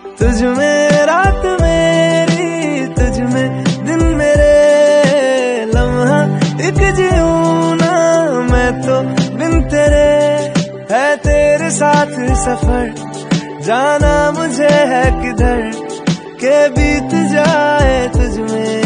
तुझ में रात मेरी, तुझ में दिन मेरे, लम्हा एक जीऊं ना मैं तो बिन तेरे। है तेरे साथ सफर, जाना मुझे है किधर के बीत जाए तुझ में